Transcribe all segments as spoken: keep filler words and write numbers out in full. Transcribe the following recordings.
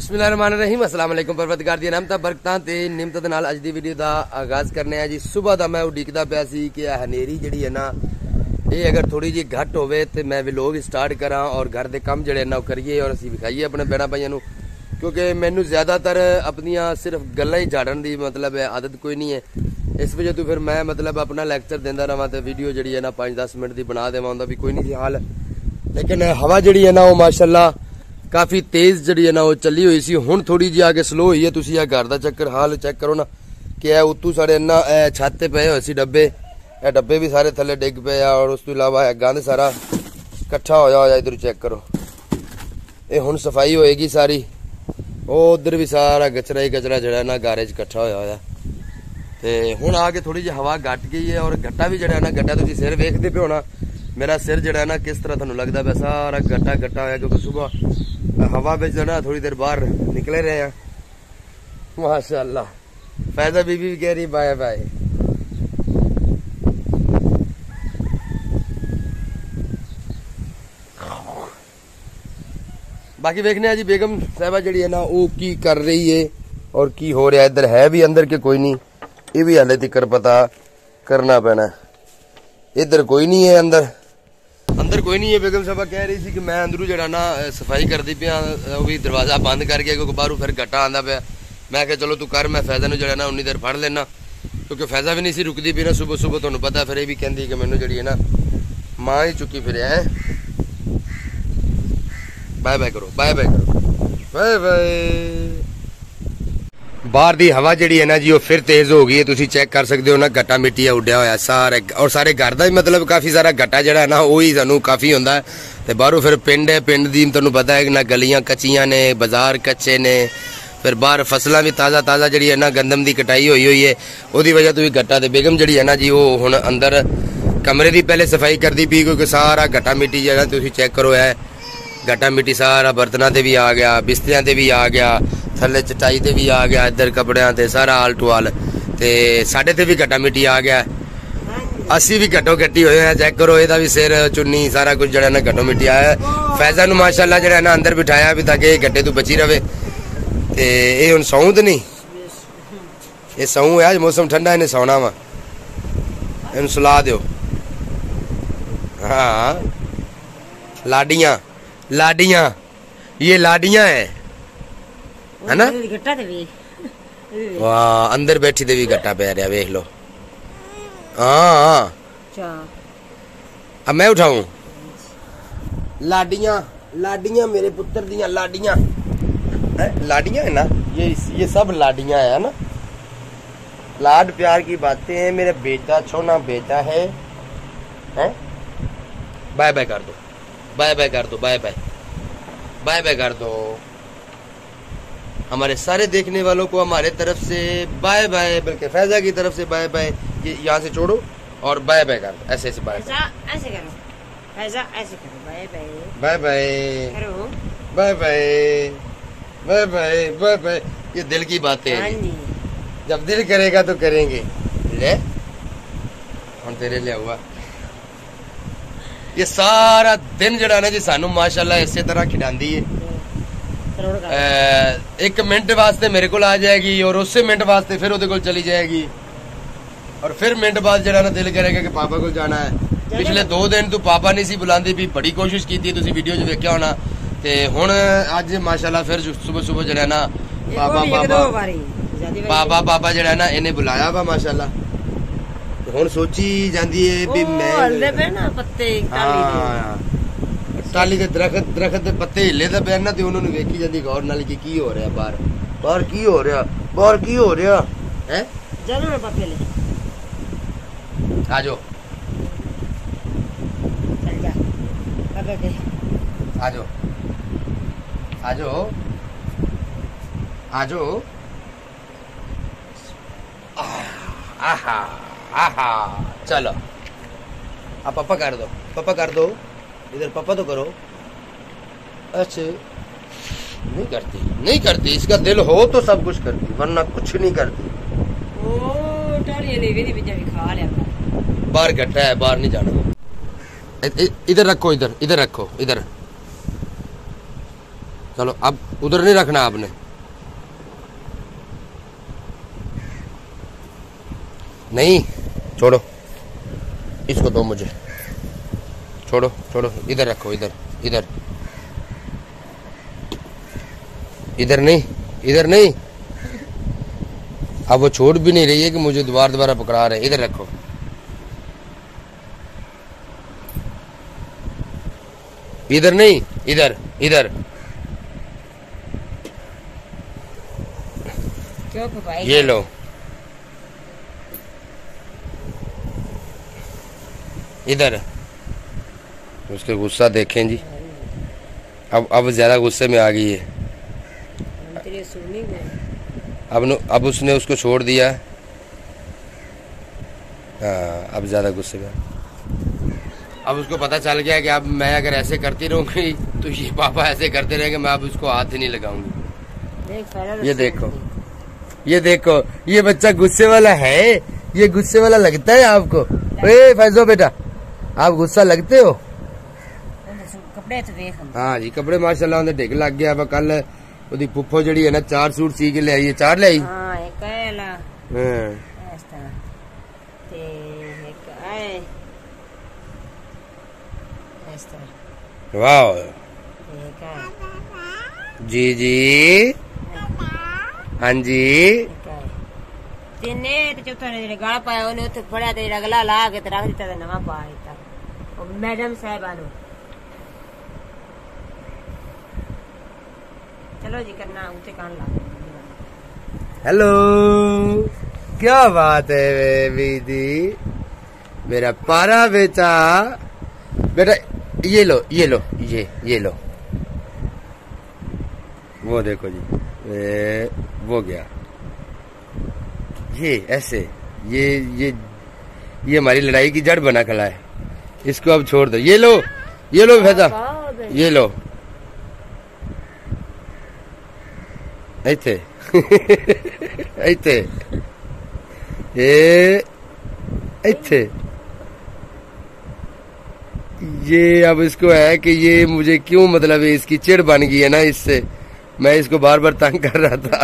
बिस्मिल्लाहिर्रहमानिर्रहीम अस्सलाम वालेकुम परवरदिगार दी रहमत बरकतां ते निमत दे नाल अज दी वीडियो दा आगाज़ करने आ जी। सुबह दा मैं उड़ीकदा पिया सी कि हनेरी जिहड़ी है ना ये अगर थोड़ी जी घट होवे ते मैं व्लॉग स्टार्ट करा और घर दे काम जिहड़े ना करिए और असीं विखाइए अपने भैणां भाईआं नूं, क्योंकि मैनू ज़्यादातर अपनियां सिर्फ गल्लां ही झाड़न दी मतलब आदत कोई नहीं है। इस वजह तो फिर मैं मतलब अपना लैक्चर देंदा रहां ते वीडियो जिहड़ी है ना पाँच दस मिनट दी बना देवां उंदा भी कोई नहीं सी हाल। लेकिन हवा जिहड़ी है ना वो माशाअल्लाह काफ़ी तेज़ जी है ना वो चली हुई सी, हुण थोड़ी जी आगे स्लो हुई है। तुसीं आ घर दा चक्कर हाल चेक करो ना कि ए उत्तों साढ़े इन्ना छत ते पे होए सी डब्बे, ए डब्बे भी सारे थल्ले डिग पे आ और उस तो इलावा गंद सारा कट्ठा होया होया इधर चेक करो। ये हुण सफाई होएगी सारी, वो उधर भी सारा कचरा ही कचरा जड़ा ना गारे च कट्ठा होया होया। ते हुण आके थोड़ी जी हवा घट गई है और गट्टा भी जड़ा ना गड्ढा तुसीं सिर वेखदे पे होना, मेरा सिर जड़ा ना किस तरह तुहानूं लगदा पिया सारा गट्टा गट्टा होया, क्योंकि सुबह हवा बिच ना थोड़ी देर बाहर निकले रहे हैं। माशाअल्लाह फैजा बीबी भी कह रही बाय बाय। बाकी देखने जी बेगम साहबा जी है ना वो की कर रही है और की हो रहा है। इधर है भी अंदर के कोई नहीं, ये भी हाले तिकर पता करना पैना। इधर कोई नहीं है, अंदर अंदर कोई नहीं है। बेगम साहबा कह रही थी कि मैं अंदरू जरा ना सफाई करती पिया, वो भी दरवाजा बंद करके क्योंकि बाहरों फिर गट्टा आंदा पिया। मैं क्या चलो तू कर, मैं फैजा जरा ना उन्नी देर फड़ लेना, क्योंकि फैजा भी नहीं सी रुकती पी ना सुबह सुबह। तुहानूं पता फिर ये भी कहती कि मैनू जी है ना मां ही चुकी फिर है। बाय बाय करो, बाय बाय करो, बाय बाय। बाहर दी हवा जिहड़ी है ना जी वो फिर तेज हो गई है, तुसीं चेक कर सकते हो ना गट्टा मिट्टी उड्डिया होया सारे, और सारे घर दा मतलब काफ़ी सारा गट्टा जिहड़ा है ना वही सानूं काफ़ी हुंदा है। ते बाहरों फिर पिंड है, पिंड दी तुहानूं पता है कि ना गलियां कच्चियां ने, बाजार कच्चे ने, फिर बाहर फसलां भी ताज़ा ताज़ा जिहड़ी है ना गंदम दी कटाई होई हुई है, उहदी वजह तो भी गट्टा। ते बेगम जिहड़ी है ना जी वो हुण अंदर कमरे दी पहले सफाई करदी पई, क्योंकि सारा गट्टा मिट्टी जिहड़ा तुसीं चेक करो है गट्टा मिट्टी सारा बर्तनां ते भी आ गया, बिस्तरियां ते भी आ गया, थल्ले चटाई ते भी आ गया, इधर कपड़ियां ते सारा आल टू आल, ते साडे ते भी गट्टा मिट्टी आ गया। असी भी घट्टो घट्टी होए हैं, चेक करो एदा भी सिर चुन्नी सारा कुछ जड़ा ना घट्टो मिट्टी आया है। फैजा नूं माशाअल्लाह जड़ा ना अंदर बिठाया भी ताकि गट्टे तो बची रवे। ते ये हुण सौं ते नहीं, ये सौं है, अज मौसम ठंडा इन्हें सौना वा, इन्हूं सुला दिओ। हाँ लाडियां लाडियां ये लाडियां है है ना। वाह अंदर बैठी ते भी गट्टा पै रहा, वेख लो। हाँ अब मैं उठाऊं। लाडियां लाडियां मेरे पुत्र दियां लाडियां लाडियां है ना, ये ये सब लाडियां है ना। लाड प्यार की बातें हैं, मेरा बेटा छोना बेटा है, है? बाय बाय कर दो, बाय बाय कर दो, बाय बाय बाय बाय कर दो। हमारे सारे देखने वालों को हमारे तरफ से बाय बाय, बल्कि फैजा की तरफ से बाय बाय। ये यहाँ से छोड़ो और बाय बाय कर दो, ऐसे ऐसे बाय ऐसे करो, फैजा ऐसे करो, बाय बाय बाय बाय करो, bye bye bye bye bye bye. ये दिल की बातें हैं, जब दिल करेगा तो करेंगे। ले हम तेरे ले हुआ ये सारा दिन जड़ा ना जी सानू माशाल्लाह इसी तरह खिडांदी है। एक मिनट वास्ते मेरे को आ जाएगी और उससे मिनट वास्ते फिर उहदे कोल चली जाएगी, और फिर मिनट बाद जड़ा ना दिल करेगा कि पापा को जाना है। पिछले दो दिन तो पापा नहीं सी बुलांदी भी, बड़ी कोशिश की थी, तुसीं वीडियो च वेख्या होना। ते हुण अज माशाल्लाह फिर सुबह सुबह जड़ा ना पापा पापा पापा पापा जड़ा ना इन्हें बुलाया वा माशाल्लाह। हुण सोची जांदी है भी मैं हल्ले पे ना पत्ते टाली दे दरखत दरखत दे पत्ते हिले दे पे ना, ते उन्होंने वेखी जांदी गौर नाल कि की हो रहा बाहर, बाहर की हो रहा, बाहर की हो रहा है। चलो ना पत्ते ले आ जाओ, चल जा पापा के आ जाओ आ जाओ आ जाओ। आहा आहा चलो अब पापा कर दो, पापा कर दो, इधर पापा तो करो। अच्छा नहीं करती, नहीं करती, इसका दिल हो तो सब कुछ करती, वरना कुछ नहीं करती। ओ टालियां ले भी भी खा लिया, बाहर गट्टा है, बाहर नहीं जाना। इधर रखो, इधर इधर रखो, इधर चलो अब उधर नहीं रखना आपने। नहीं छोड़ो, इसको दो मुझे, छोड़ो छोड़ो, इधर रखो, इधर इधर इधर नहीं, इधर नहीं। अब वो छोड़ भी नहीं रही है कि मुझे दोबारा दोबारा पकड़ा रहे। इधर रखो, इधर नहीं, इधर इधर। क्यों पापाई? ये लो, इधर। उसके गुस्सा देखें जी, अब अब ज्यादा गुस्से में आ गई है। तेरे सुननी में अब नु, अब उसने उसको छोड़ दिया। हाँ अब ज्यादा गुस्से में। अब उसको पता चल गया कि अब मैं अगर ऐसे करती रहूंगी तो ये पापा ऐसे करते रहेंगे, मैं अब उसको हाथ ही नहीं लगाऊंगी। देख ये देखो, ये देखो, ये बच्चा गुस्से वाला है। ये गुस्से वाला लगता है आपको? ए फैजो बेटा, आप गुस्सा लगते हो? कपड़े तो देख। हाँ जी, कपड़े माशाल्लाह उन्हें ढिग लग गया। कल ਉਹਦੀ ਪੁੱਫੋ ਜਿਹੜੀ ਹੈ ਨਾ ਚਾਰ ਸੂਟ ਸੀ ਕੇ ਲਿਆਈ ਹੈ। ਚਾਰ ਲਿਆਈ? ਹਾਂ ਇੱਕ ਹੈ ਲਾ ਹਾਂ ਇਸ ਤਰ੍ਹਾਂ ਤੇ ਇੱਕ ਹੈ ਇਸ ਤਰ੍ਹਾਂ। ਵਾਓ ਇੱਕ ਹੈ ਜੀ ਜੀ ਹਾਂਜੀ ਤਿੰਨੇ ਤੇ ਚੌਥਾ ਨੇ ਜਿਹੜਾ ਗਾਲ ਪਾਇਆ ਉਹਨੇ ਉੱਥੇ ਫੜਿਆ ਤੇ ਅਗਲਾ ਲਾ ਕੇ ਤੇ ਰੱਖ ਦਿੱਤਾ ਤੇ ਨਵਾਂ ਪਾ ਦਿੱਤਾ ਉਹ ਮੈਡਮ ਸਾਹਿਬਾਂ ਨੂੰ। चलो जी करना उसे कान ला। हेलो, क्या बात है बेबी दी, मेरा पारा बेटा। बेटा ये लो, ये लो, ये ये लो। वो देखो जी, ए, वो गया। ये ऐसे, ये ये ये हमारी लड़ाई की जड़ बना खड़ा है। इसको अब छोड़ दो। ये लो, ये लो फैजा, ये लो। ऐसे ऐसे ये ऐसे ये अब इसको है कि ये मुझे क्यों, मतलब है इसकी चिड़ बन गई है ना, इससे मैं इसको बार बार तंग कर रहा था।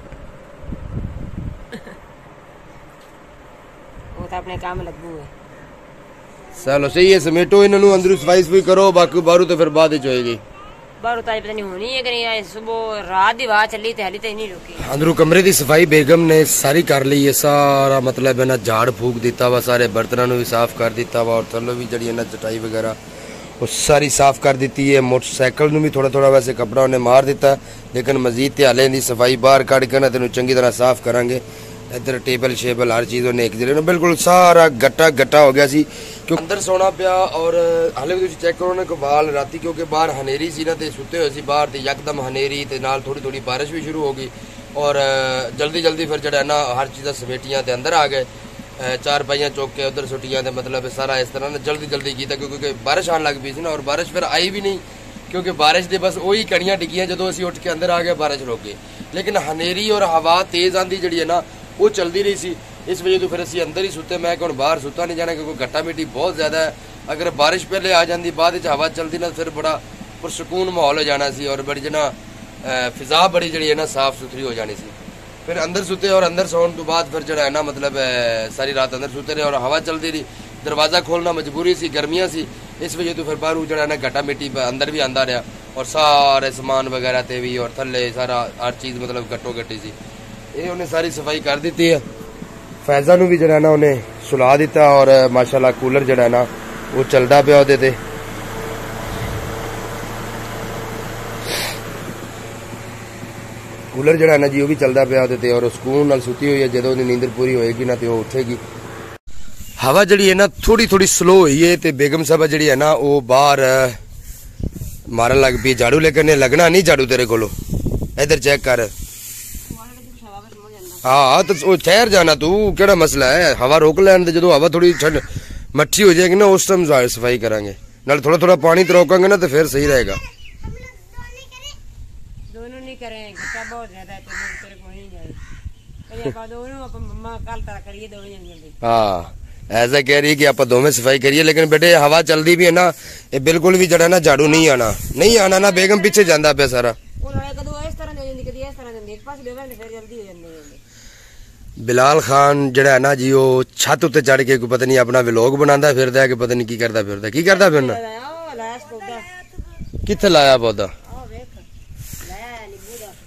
वो तो अपने काम लगू है। चलो सही है, समेटो इन्होंने, अंदर सफाई सफाई करो, बाकी बारू तो फिर बाद ही होएगी। बारू तो पता नहीं होनी है कि नहीं है। सुबह रात दी बात चली हली तो नहीं रुकी। अंदरू कमरे की सफाई बेगम ने सारी कर ली है। सारा मतलब है ना झाड़ फूक दिता वा, सारे बर्तनों भी साफ कर दिता वा, और थल्लो भी जड़ी है ना चटाई वगैरह वो सारी साफ कर दी है। मोटरसाइकिल में भी थोड़ा थोड़ा वैसे कपड़ा उन्हें मार दिता, लेकिन मजीद हाले की सफाई बाहर कड़ के ना तेन चंगी तरह साफ करांगे। इधर टेबल शेबल हर चीज़ उन्हें एक जगह बिल्कुल सारा गट्टा गट्टा हो गया सी, क्योंकि अंदर सोना पिया। और हाले भी चेक करो ना कबाल राती, क्योंकि बाहर हनेरी सी ना, ते सुते हुए सी बाहर, ते यकदम हनेरी ते नाल थोड़ी थोड़ी बारिश भी शुरू हो गई। और जल्दी जल्दी फिर जड़ा ना हर चीज़ा समेटियां ते अंदर आ गए, चार पाइयां चौक के उधर सुटियां, ते मतलब सारा इस तरह ना जल्दी जल्दी किया, क्योंकि बारिश आने लग पी सी ना। और बारिश फिर आई भी नहीं, क्योंकि बारिश दे बस वही कड़ियां डिगियां, जो असीं उठ के अंदर आ गए बारिश रुक गई। लेकिन हनेरी और हवा तेज़ आंधी जी है ना वो चलती रही सी, इस वजह तो फिर असीं अंदर ही सुते। मैं कि बाहर सुता नहीं जाना, क्योंकि गट्टा मिट्टी बहुत ज़्यादा है। अगर बारिश पहले आ जाती, बाद हवा चलती ना, फिर बड़ा पुरसकून माहौल हो जाना सी, और बड़ी जना फिजा बड़ी जी है ना साफ सुथरी हो जानी सी। फिर अंदर सुते, और अंदर सोने तो बाद फिर जरा है ना मतलब सारी रात अंदर सुते रहे, और हवा चलती रही। दरवाज़ा खोलना मजबूरी सी, गर्मियाँ सी, इस वजह तो फिर बाहर जरा है ना गट्टा मिट्टी अंदर भी आंदा रहा, और सारे समान वगैरह ते भी और थले सारा हर चीज़ मतलब गट्टो गट्टी सी। ये उन्हें सारी सफाई कर दी है। फैज़ा नू भी जरा ना उन्हें सुला दिता, और माशाल्लाह कूलर जरा ना वो चलता पिया ओहदे ते। कूलर जरा ना जी वो भी चलता पिया ओहदे ते, और सुकून नाल सुती हुई है। जो उन्हें नींदर पूरी होएगी ना तो वो उठेगी। हवा जड़ी है ना थोड़ी थोड़ी स्लो हुई है, तो बेगम साहबा जड़ी है ना वो बाहर मारन लग पी झाड़ू, लेकिन लगना नहीं झाड़ू तेरे कोलो। इधर चेक कर। हाँ तो ठहर जाना, तू केड़ा मसला है, हवा रोक लैन दे। जो हवा थोड़ी ठंड मट्ठी हो जाएगी ना उस टाइम सफाई करांगे, नाल थोड़ा थोड़ा पानी तो रोकांगे ना, तो फिर सही रहेगा। दोनों नहीं करें, गट्टा बहुत ज्यादा है, तेरे को नहीं जाए दोनों अपन मम्मा कल तरह करिए दोनों जल्दी। हाँ ऐसा कह रही है कि आप दोवें सफाई करिए, लेकिन बेटे हवा चलती भी है ना, ये बिल्कुल भी जड़ा ना झाड़ू नहीं आना, नहीं आना ना। बेगम पीछे जाता पे सारा। ਇਸ ਤਰ੍ਹਾਂ ਦੇ ਇੱਕ ਪਾਸੇ ਦੇਵਾਂ ਤੇ ਫਿਰ ਜਲਦੀ ਹੋ ਜਾਂਦੇ ਨੇ। ਬਿਲਾਲ ਖਾਨ ਜਿਹੜਾ ਨਾ ਜੀ ਉਹ ਛੱਤ ਉੱਤੇ ਚੜ ਕੇ ਕੋਈ ਪਤਾ ਨਹੀਂ ਆਪਣਾ ਵਲੌਗ ਬਣਾਉਂਦਾ ਫਿਰਦਾ ਹੈ ਕਿ ਪਤਾ ਨਹੀਂ ਕੀ ਕਰਦਾ ਫਿਰਦਾ ਕੀ ਕਰਦਾ ਫਿਰਨਾ। ਉਹ ਲਾਇਆ ਪੌਦਾ ਕਿੱਥੇ ਲਾਇਆ ਪੌਦਾ? ਉਹ ਵੇਖ ਲਾਇਆ ਨਿੰਬੂ ਦਾ।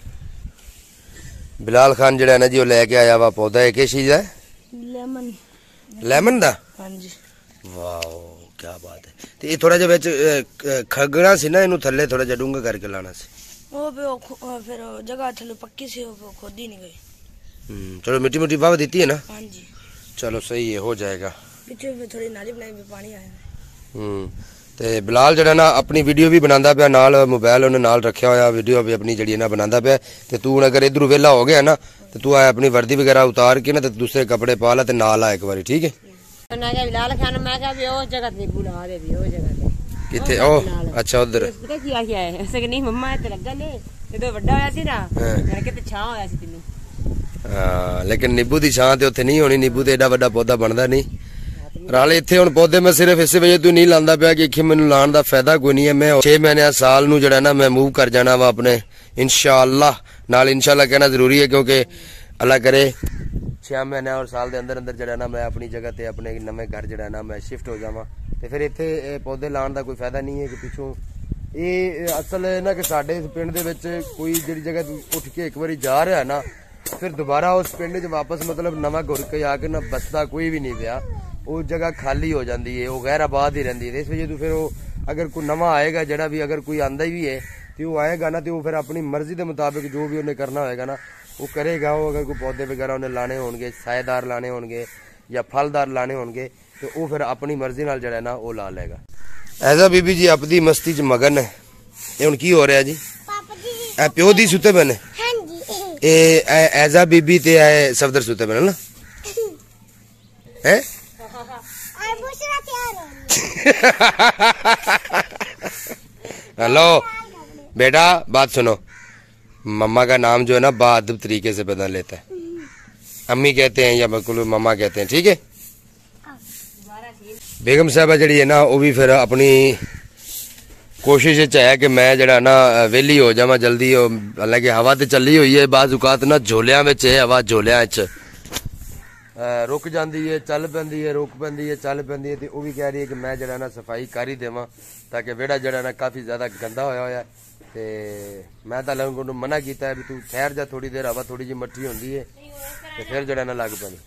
ਬਿਲਾਲ ਖਾਨ ਜਿਹੜਾ ਨਾ ਜੀ ਉਹ ਲੈ ਕੇ ਆਇਆ ਵਾ ਪੌਦਾ। ਇਹ ਕਿਸ ਚੀਜ਼ ਦਾ? ਲੈਮਨ। ਲੈਮਨ ਦਾ? ਹਾਂਜੀ। ਵਾਓ ਕੀ ਬਾਤ ਹੈ। ਤੇ ਇਹ ਥੋੜਾ ਜਿਹਾ ਵਿੱਚ ਖਗਣਾ ਸੀ ਨਾ, ਇਹਨੂੰ ਥੱਲੇ ਥੋੜਾ ਜਿਹਾ ਡੂੰਘਾ ਕਰਕੇ ਲਾਣਾ ਸੀ। ਉਹ ਫਿਰ ਜਗ੍ਹਾ ਥੱਲੇ ਪੱਕੀ ਸੀ, ਉਹ ਖੋਦੀ ਨਹੀਂ ਗਈ। हम्म चलो मिट्टी मिट्टी वाह देती है ना। हाँ जी चलो सही है, हो जाएगा। पीछे भी थोड़ी नाली बनाई भी पानी आया। हम्म ते बिलाल जड़ा ना अपनी वीडियो भी बनांदा पिया, नाल मोबाइल उन्हें नाल रखा होया, वीडियो भी अपनी जड़ी ना बनांदा पिया। ते तू अगर इधर वेला हो गया ना तो तू आया अपनी वर्दी वगैरह उतार के ना ते दूसरे कपड़े पा ला ते नाल आ एक बारी, ठीक है। मैं क्या बिलाल खान मैं क्या भी ओ जगह ते बुला दे भी ओ जगह ते किथे ओ अच्छा उधर पता किया क्या है ऐसे कि नहीं मम्मा ते लगा ने ਜਦੋਂ ਵੱਡਾ ਹੋਇਆ ਸੀ ਨਾ ਮੈਂ ਕਿਤੇ ਛਾਂ ਹੋਇਆ ਸੀ ਤੈਨੂੰ। ਹਾਂ ਲੇਕਿਨ ਨਿੰਬੂ ਦੀ ਛਾਂ ਤੇ ਉੱਥੇ ਨਹੀਂ ਹੋਣੀ, ਨਿੰਬੂ ਤੇ ਏਡਾ ਵੱਡਾ ਪੌਦਾ ਬਣਦਾ ਨਹੀਂ। ਰਾਲੇ ਇੱਥੇ ਹੁਣ ਪੌਦੇ ਮੈਂ ਸਿਰਫ ਇਸੇ ਵਜ੍ਹਾ ਤੋਂ ਨਹੀਂ ਲਾਂਦਾ ਪਿਆ ਕਿ ਕਿ ਮੈਨੂੰ ਲਾਣ ਦਾ ਫਾਇਦਾ ਕੋਈ ਨਹੀਂ ਹੈ। ਮੈਂ ਛੇ ਮਹੀਨਿਆਂ ਸਾਲ ਨੂੰ ਜਿਹੜਾ ਨਾ ਮੈਂ ਮੂਵ ਕਰ ਜਾਣਾ ਵਾ ਆਪਣੇ ਇਨਸ਼ਾਅੱਲਾ। ਨਾਲ ਇਨਸ਼ਾਅੱਲਾ ਕਹਿਣਾ ਜ਼ਰੂਰੀ ਹੈ ਕਿਉਂਕਿ ਅੱਲਾ ਕਰੇ ਛੇ ਮਹੀਨਿਆਂ ਔਰ ਸਾਲ ਦੇ ਅੰਦਰ ਅੰਦਰ ਜਿਹੜਾ ਨਾ ਮੈਂ ਆਪਣੀ ਜਗ੍ਹਾ ਤੇ ਆਪਣੇ ਨਵੇਂ ਘਰ ਜਿਹੜਾ ਨਾ ਮੈਂ ਸ਼ਿਫਟ ਹੋ ਜਾਵਾਂ ਤੇ ਫਿਰ ਇੱਥੇ ਪੌਦੇ ਲਾਣ ਦਾ ਕੋਈ ਫਾਇਦਾ ਨਹੀਂ ਹੈ ਕਿ ਪਿੱਛੋਂ ਇਹ ਅਸਲ ਹੈ ਨਾ ਕਿ ਸਾਡੇ ਇਸ ਪਿੰਡ ਦੇ ਵਿੱਚ ਕੋਈ ਜਿਹੜੀ ਜਗ੍ਹਾ ਉੱਠ ਕੇ ਇੱਕ ਵਾਰੀ ਜਾ ਰਿਹਾ ਨਾ ਫਿਰ ਦੁਬਾਰਾ ਉਸ ਪਿੰਡ 'ਚ ਵਾਪਸ ਮਤਲਬ ਨਵਾਂ ਘੁਰ ਕੇ ਆ ਕੇ ਨਾ ਬਸਦਾ ਕੋਈ ਵੀ ਨਹੀਂ ਪਿਆ। ਉਹ ਜਗ੍ਹਾ ਖਾਲੀ ਹੋ ਜਾਂਦੀ ਹੈ, ਉਹ ਗੈਰ ਆਬਾਦ ਹੀ ਰਹਿੰਦੀ ਹੈ। ਇਸ ਵਜ੍ਹਾ ਤੋਂ ਫਿਰ ਉਹ ਅਗਰ ਕੋਈ ਨਵਾਂ ਆਏਗਾ ਜਿਹੜਾ ਵੀ ਅਗਰ ਕੋਈ ਆਂਦਾ ਵੀ ਹੈ ਤੇ ਉਹ ਆਏਗਾ ਨਾ ਤੇ ਉਹ ਫਿਰ ਆਪਣੀ ਮਰਜ਼ੀ ਦੇ ਮੁਤਾਬਿਕ ਜੋ ਵੀ ਉਹਨੇ ਕਰਨਾ ਹੋਏਗਾ ਨਾ ਉਹ ਕਰੇਗਾ। ਉਹ ਅਗਰ ਕੋਈ ਪੌਦੇ ਵਗੈਰਾ ਉਹਨੇ ਲਾਣੇ ਹੋਣਗੇ, ਸਾਏਦਾਰ ਲਾਣੇ ਹੋਣਗੇ ਜਾਂ ਫਲਦਾਰ ਲਾਣੇ ਹੋਣਗੇ ਤੇ ਉਹ ਫਿਰ ਆਪਣੀ ਮਰਜ਼ੀ ਨਾਲ ਜਿਹੜਾ ਨਾ ਉਹ ਲਾ ਲਏਗਾ। ਐਜ਼ਾ ਬੀਬੀ ਜੀ ਆਪਦੀ ਮਸਤੀ 'ਚ ਮਗਨ ਹੈ। ਇਹ ਹੁਣ ਕੀ ਹੋ ਰਿਹਾ ਜੀ? ਪਾਪਾ ਜੀ ਇਹ ਪਿਓ ਦੀ ਸੁੱਤੇ ਪਏ ਨੇ। ਹਾਂਜੀ ਇਹ ਐਜ਼ਾ ਬੀਬੀ ਤੇ ਐ ਸਫਦਰ ਸੁੱਤੇ ਪਏ ਨੇ ਨਾ ਹੈ। ਆਏ ਬੁਸ਼ਰਾ ਤਿਆਰ हो। हेलो बेटा बात सुनो, मम्मा का नाम जो है ना बाअदब तरीके से बदल लेता है। अम्मी कहते हैं या बिल्कुल मम्मा कहते हैं, ठीक है। बेगम साहबा जी है ना वो भी फिर अपनी कोशिश है कि मैं जरा ना वेली हो जावा जल्दी। हालांकि हवा तो चली हुई है, बाज़ औकात ना झोलिया में है हवा, झोलिया रुक जाती है चल पैंदी है, रुक पैंदी है चल पैंदी है। तो वो भी कह रही है कि मैं जरा ना सफाई कर ही देवां ताकि वेड़ा जरा ना काफ़ी ज़्यादा गंदा होया होया ते मैं तो लोगों को मना किया है भी तू ठहर जा थोड़ी देर, हवा थोड़ी जी मट्ठी होंदी है तो फिर जरा ना लग पैंदी।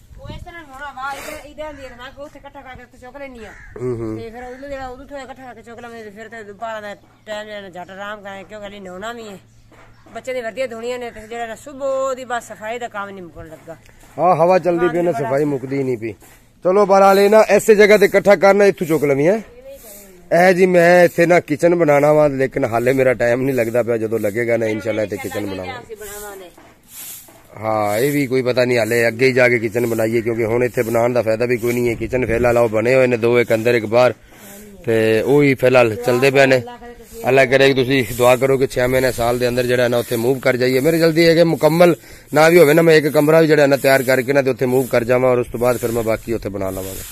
ਬੱਚੇ ਦੀ ਵਰਦੀਆਂ ਧੋਣੀਆਂ ਨੇ ਤੇ ਜਿਹੜਾ ਸੁਬਹ ਦੀ ਬਸ ਸਫਾਈ ਦਾ ਕੰਮ ਨਹੀਂ ਮੁੱਕਣ ਲੱਗਾ। ਹਾਂ ਹਵਾ ਚੱਲਦੀ ਪਈ ਨਾ ਸਫਾਈ ਮੁੱਕਦੀ ਨਹੀਂ ਪਈ। ਚਲੋ ਬਹਰਾਲ ਇਹ ਨਾ ਐਸੇ ਜਗ੍ਹਾ ਤੇ ਇਕੱਠਾ ਕਰਨਾ ਇੱਥੋਂ ਚੁੱਕ ਲਵੀਂ ਹੈ ਇਹ ਜੀ। ਮੈਂ ਇੱਥੇ ਨਾ ਕਿਚਨ ਬਣਾਉਣਾ ਵਾ ਲੇਕਿਨ ਹਾਲੇ ਮੇਰਾ ਟਾਈਮ ਨਹੀਂ ਲੱਗਦਾ ਪਿਆ, ਜਦੋਂ ਲੱਗੇਗਾ ਨਾ ਇਨਸ਼ਾਅੱਲਾ ਇੱਥੇ ਕਿਚਨ ਬਣਾਵਾਂਗੇ। ਹਾਂ ਇਹ ਵੀ ਕੋਈ ਪਤਾ ਨਹੀਂ ਹਾਲੇ ਅੱਗੇ ਹੀ ਜਾ ਕੇ ਕਿਚਨ ਬਣਾਈਏ ਕਿਉਂਕਿ ਹੁਣ ਇੱਥੇ ਬਣਾਉਣ ਦਾ ਫਾਇਦਾ ਵੀ ਕੋਈ ਨਹੀਂ ਹੈ। ਕਿਚਨ ਫਿਲਹਾਲ ਉਹ ਬਣੇ ਹੋਏ ਨੇ ਦੋ, ਇੱਕ ਅੰਦਰ ਇੱਕ ਬਾਹਰ ਤੇ ਉਹੀ ਫਿਲਹਾਲ ਚੱਲਦੇ ਪਏ ਨੇ। अल्लाह करे कि तुसी दुआ करो कि छह महीने साल के अंदर जरा ना उत्थे मूव कर जाइए। मेरी जल्दी है कि मुकम्मल ना भी होवे ना मैं एक कमरा भी जरा ना तैयार करके ना उत्थे मूव कर जावां और उस तो बाद फिर मैं बाकी उत्थे बना लवांगा।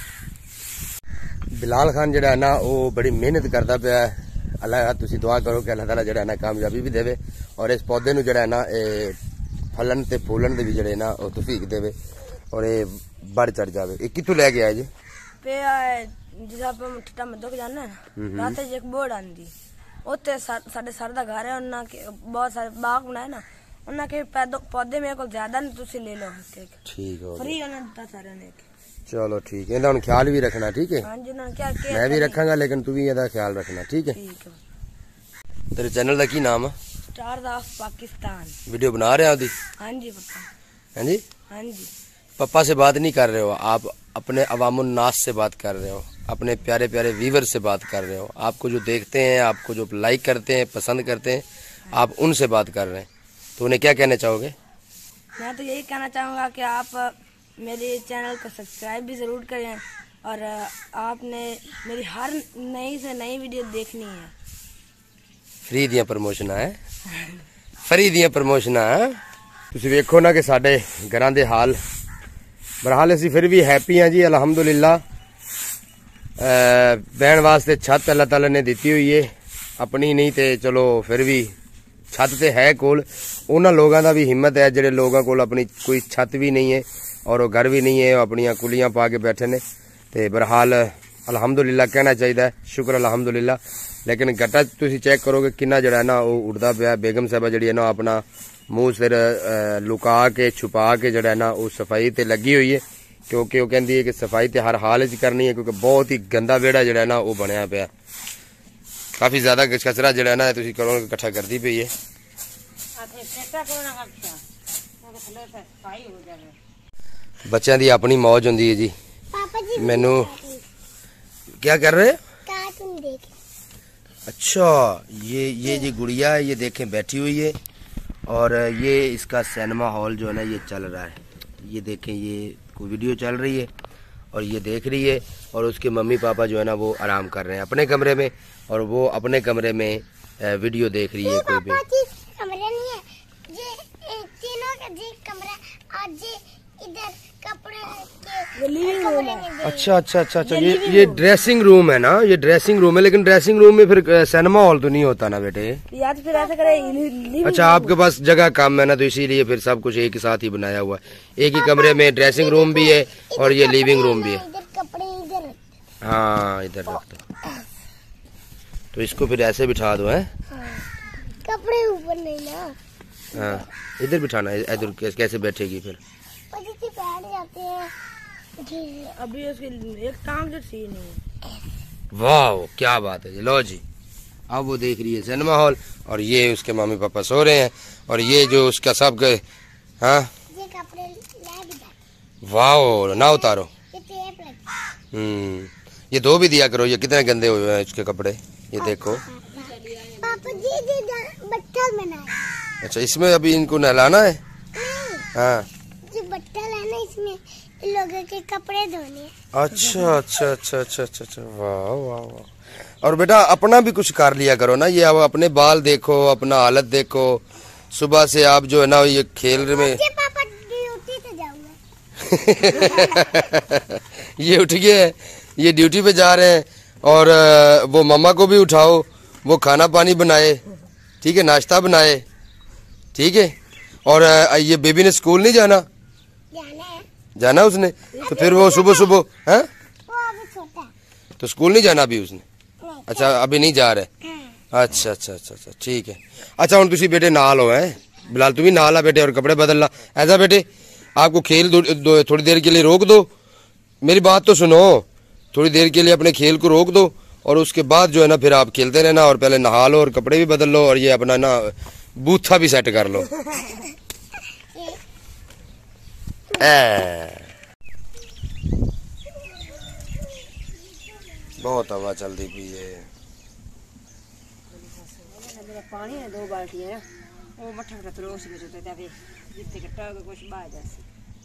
बिलाल खान जरा ना वो बड़ी मेहनत करता पिया है। अल्लाह तुसी दुआ करो कि अल्लाह ताला जरा ना कामयाबी भी देवे और इस पौधे नूं जरा ना फलन ते फूलन दे भी जड़े ना वो तौफीक देवे और ये बढ़ चढ़ जावे। ये कित्थों लै गया जी? जिस आप ठिट्टा मद्दो के जाना है ना रात एक बोर्ड आंदी उत्ते साडे सर दा घर है। उन्ना के बहुत सारे बाग बनाए ना उन्ना के पौधे मेरे को ज्यादा नहीं तुसी ले लो। ठीक हो फ्री उन्ना दा सारे ने। चलो ठीक है, इहदा ख्याल भी रखना ठीक है। हां जी ना क्या क्या मैं भी रखांगा लेकिन तू भी इहदा ख्याल रखना ठीक है। ठीक है। तेरे चैनल दा की नाम है? Star of Pakistan. वीडियो बना रहे हो दी? हां जी पापा। हां जी हां जी। पापा से बात नहीं कर रहे हो आप, अपने अवामुन नास से बात कर रहे हो, अपने प्यारे प्यारे व्यूवर से बात कर रहे हो। आपको जो देखते हैं, आपको जो लाइक करते हैं, पसंद करते हैं, आप उनसे बात कर रहे हैं। तो उन्हें क्या कहना चाहोगे? मैं तो यही कहना चाहूँगा कि आप मेरे चैनल को सब्सक्राइब भी ज़रूर करें और आपने मेरी हर नई से नई वीडियो देखनी है। फ्री दियां प्रमोशन है फ्री दियां प्रमोशन है। तुसीं वेखो ना कि साडे घरां दे हाल बहरहाल असीं फिर भी हैप्पी हैं जी अलहमदुलिल्लाह। बहन वास्ते छत अल्लाह ताला ने दी हुई है, अपनी नहीं तो चलो फिर भी छत ते है कोल उन्हां लोगों का भी हिम्मत है जिहड़े लोगों कोल अपनी कोई छत भी नहीं है और वो घर भी नहीं है, अपनियां कुलियां पा के बैठे ने। ते बहरहाल अलहमदुलिल्लाह कहना चाहिए, शुक्र अलहमदुलिल्लाह। लेकिन गट्टा तुसीं चेक करोगे किन्ना जिहड़ा है ना वो उड़दा पिया। बेगम साहबा जिहड़ी है ना अपना मुंह सिर लुका के छुपा के जिहड़ा है ना वो सफाई ते लगी हुई है, क्योंकि वो कहती है कि सफाई तो हर हाल च करनी है, क्योंकि बहुत ही गंदा वेड़ा जिहड़ा है ना वो बनया पिया। काफ़ी ज़्यादा कचरा जिहड़ा है ना तुसीं करोगे इकट्ठा करती पई है। बच्चों की अपनी मौज होंदी है जी। मैनू क्या कर रहे? कार्टून देख। अच्छा, ये ये जी गुड़िया है, ये देखें बैठी हुई है और ये इसका सिनेमा हॉल जो है ना ये चल रहा है। ये देखें ये कोई वीडियो चल रही है और ये देख रही है, और उसके मम्मी पापा जो है ना वो आराम कर रहे हैं अपने कमरे में, और वो अपने कमरे में वीडियो देख रही है। कोई भी कमरे नहीं है, ये तीनों का जी कमरा और जी इधर कपड़े के लिविंग रूम है। अच्छा अच्छा अच्छा अच्छा ये ये ड्रेसिंग रूम है ना, ये ड्रेसिंग रूम है। लेकिन ड्रेसिंग रूम में फिर सिनेमा हॉल तो नहीं होता ना बेटे? या तो फिर ऐसा करे। अच्छा, आपके पास जगह कम है ना, तो इसीलिए फिर सब कुछ एक ही साथ ही बनाया हुआ है। एक ही कमरे में ड्रेसिंग रूम भी है और ये लिविंग रूम भी है। इधर कपड़े इधर। हाँ, इधर रख दो, तो इसको फिर ऐसे बिठा दो है। कपड़े ऊपर नहीं ना। हाँ, इधर बिठाना है। इधर कैसे बैठेगी फिर? बैठ जाते हैं। अभी उसकी एक टांग जो सी नहीं। वाह, क्या बात है जी। लो जी, अब वो देख रही है सिनेमा हॉल और ये उसके मम्मी पापा सो रहे हैं, और ये जो उसका सब गए। हाँ, ये कपड़े लग। वाह, ना उतारो। ये टेप लग। हम्म, ये धो भी दिया करो, ये कितने गंदे हुए हैं इसके कपड़े, ये देखो। पापा जी जी बट्टल बनाए। अच्छा, इसमें अभी इनको नहलाना है? हाँ, बट्टल है ना, इसमें इन लोगों के कपड़े धोने। अच्छा अच्छा अच्छा अच्छा अच्छा अच्छा, वाह वाह वाह। और बेटा अपना भी कुछ कर लिया करो ना, ये अब अपने बाल देखो, अपना हालत देखो। सुबह से आप जो है ना ये खेल में। पापा ड्यूटी पे जाऊंगा। ये उठ गए, ये ड्यूटी पे जा रहे हैं, और वो मम्मा को भी उठाओ, वो खाना पानी बनाए, ठीक है, नाश्ता बनाए, ठीक है। और ये बेबी ने स्कूल नहीं जाना? जाना है। जाना उसने, तो फिर वो सुबह सुबह है, वो अभी छोटा है। तो स्कूल नहीं जाना अभी उसने? नहीं। अच्छा, अभी नहीं जा रहे। हाँ। अच्छा अच्छा अच्छा अच्छा, ठीक है। अच्छा, हुण तुसी बेटे नाल हो है, बिलाल तू भी नाल आ बेटे, और कपड़े बदल ला। ऐसा बेटे, आपको खेल थोड़ी देर के लिए रोक दो, मेरी बात तो सुनो, थोड़ी देर के लिए अपने खेल को रोक दो, और उसके बाद जो है ना फिर आप खेलते रहना, और पहले नहा लो और कपड़े भी बदल लो, और ये अपना ना बूथा भी सेट कर लो। बहुत हवा चलती पी है। पानी है दो बाल्टी है, वो मठा मठा तरोश के जोते तवे जितने कट्टा हो कुछ बाहर जासे।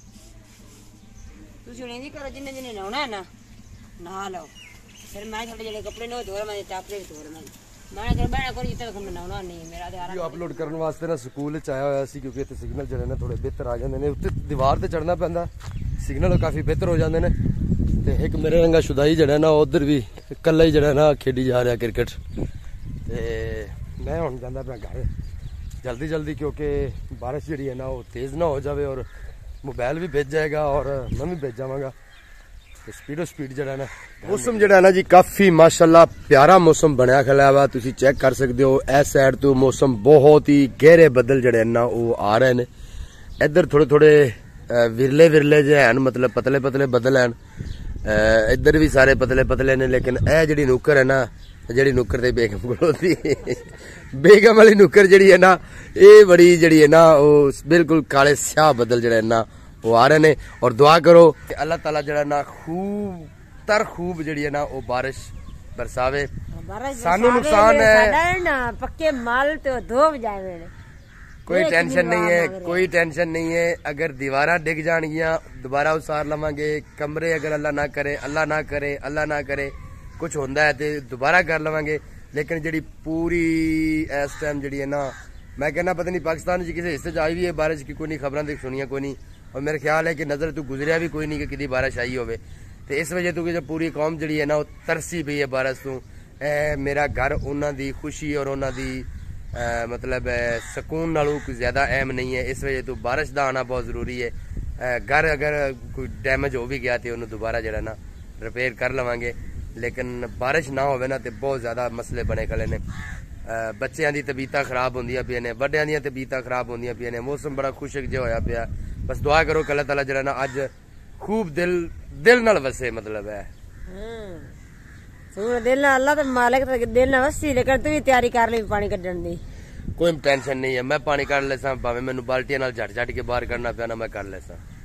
तुसी नहीं जी करो, जिन्ने जिन्ने नहाना है ना नहा लो, फिर मैं थोड़े जेडे कपड़े नो धो मैं टापरे धो मैं मैं कर बैठा कोई जितने तक नहाना नहीं मेरा ध्यान। वीडियो अपलोड करने वास्ते ना स्कूल च आया होया सी, क्योंकि इत्थे सिग्नल ਜਿਹੜੇ ਨੇ थोड़े बेहतर आ जांदे ने। उत्ते दीवार ते चढ़ना पैंदा, सिग्नल काफी बेहतर हो जांदे ने। ते एक मेरे रंगा शुदाई ਜਿਹੜਾ ना उधर भी कल्ला ही ਜਿਹੜਾ ना खेडी जा रहा क्रिकेट। ते मैं हुण जांदा पिया घर जल्दी जल्दी, क्योंकि बारिश ਜਿਹੜੀ है ना वो तेज ना हो जाए, और मोबाइल भी भेज जाएगा और मैं भी भेज जावांगा। तो स्पीडो स्पीड जड़ा ना मौसम जड़ा ना जी काफी माशाल्लाह प्यारा मौसम बनया खड़ा हुआ, तुसी चेक कर सकते हो। इस साइड तो मौसम बहुत ही गहरे बदल जड़े ना वो आ रहे हैं। इधर थोड़े थोड़े विरले विरले जे हैं, मतलब पतले पतले बदल हैं। इधर भी सारे पतले पतले ने, लेकिन यह जी नुक्कर है ना, जी नुक्कर ते बेगम को होती बेगम वाली नुक्कर जी है ना, ये बड़ी जी है ना वो बिल्कुल काले स्याह बदल जड़े ना वो आ रहे ने। और दुआ करो कि अल्लाह ताला जड़ा ना खूब तर खूब जड़ी है ना वो बारिश बरसावे। सानू नुकसान है ना, पक्के माल तो धो जावे। कोई टेंशन नहीं है, कोई टेंशन नहीं है। अगर दीवारा डिग जाएंगियां दोबारा उसार लवांगे, कमरे अगर अल्लाह ना करे अल्लाह ना करे अल्लाह ना करे कुछ होंदा है तो दोबारा कर लवांगे। लेकिन जड़ी पूरी इस टाइम जड़ी है ना, मैं कहना पता नहीं पाकिस्तान जी किसी हिस्से आई भी है बारिश की, कोई नहीं खबर सुनिया कोई नहीं। और मेरा ख्याल है कि नजर तू गुजरिया भी कोई नहीं कि कितनी बारिश आई होवे। तो इस वजह तू कि पूरी कौम जड़ी है ना वो तरसी पई है बारिश तू। ए मेरा घर उन्हां दी खुशी और उन्हां दी अ, मतलब अ, सुकून नालों कोई ज्यादा अहम नहीं है। इस वजह तो बारिश का आना बहुत जरूरी है। अ, घर अगर कोई डैमेज हो भी गया तो उन्होंने दोबारा जरा ना रिपेयर कर लवांगे, लेकिन बारिश ना होवे ना तो बहुत ज्यादा मसले बने खड़े ने। बच्चों की तबीयत खराब होंदियां पिया ने, वड्डियां दी तबीयत खराब होंदियां पिया ने। मौसम बड़ा खुशक जो होया पिया। बस दुआ करो कि अल्लाह ताला जरा ना अज खूब दिल दिल नाल वसे, मतलब है सुन दिल नाल अल्लाह ते मालिक ते दिल नाल वसी, लेकिन तू भी तैयारी कर ले पानी कड्ढण दी। कोई टेंशन नहीं है, मैं पानी कढ़ लेसा, भावे मैनू बाल्टियां नाल झट झट के बाहर करना पिया ना, मैं कर लेसा।